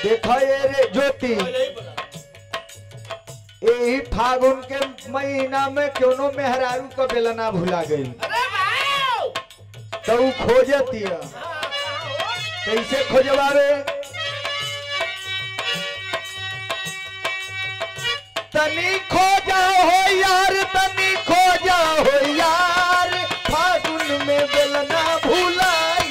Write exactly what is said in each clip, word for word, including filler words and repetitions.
देखा ये रे ज्योति यही फागुन के महीना में क्यों मेहरारू का बेलना भुला गई तो खोजती है कैसे खोजवावे तनी खोजा हो यार तनी खोजा हो यार फागुन में बेलना भुला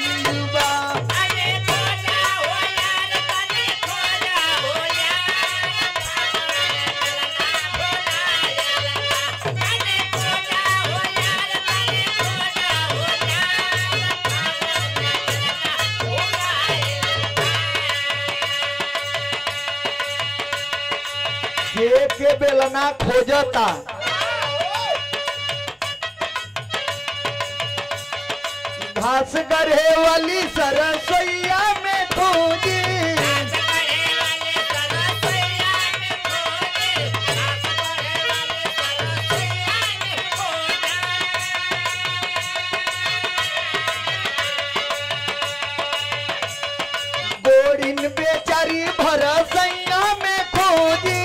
के के बेलना खोजता घास गढ़े वाली सरसोईया में खोजी गोरिन बेचारी भरसैया में खोजी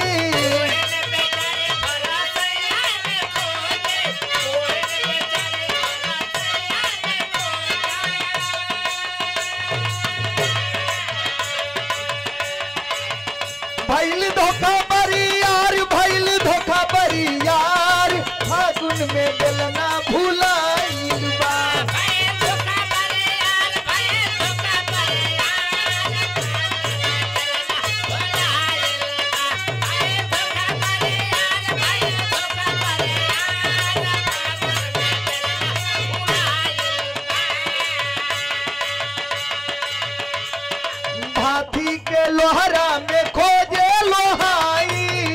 भैल धोखा बरी यार भैल धोखा बरी यार फागुन में बेलना भुलाइल बा हाथी के लोहरा में खोजे लोहाई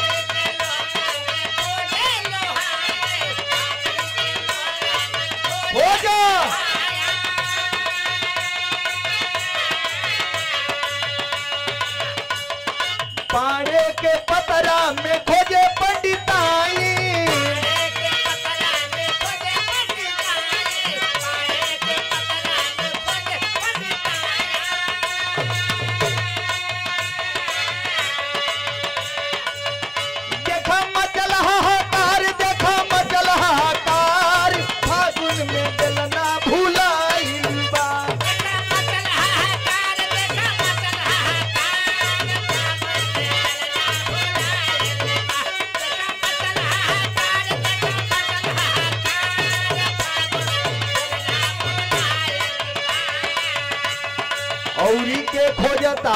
खोजा पाड़े के पतरा में खोजे पंडिताई औरी के खोजता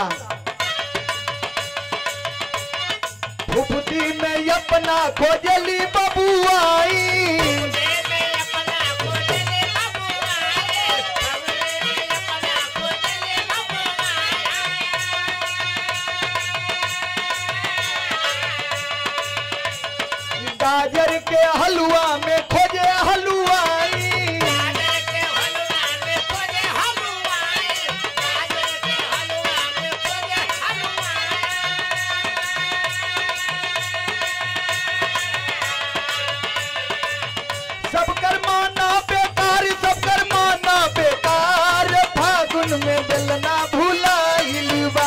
फुफुती में अपना खोजली बबुआई गाजर के हलवा में खोजे हलवाई सब कर माना बेकार सब कर माना बेकार फागुन में बेलना भुलाइल बा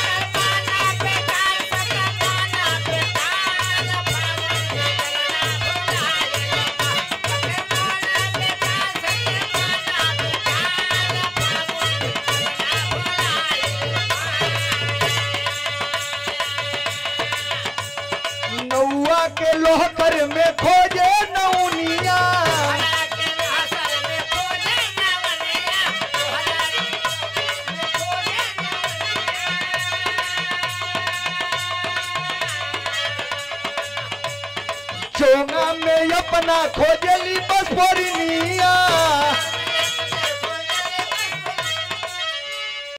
नौआ के लोहकर में खोजे नौनिया चोंगा में अपना खोजली बस पोरनिया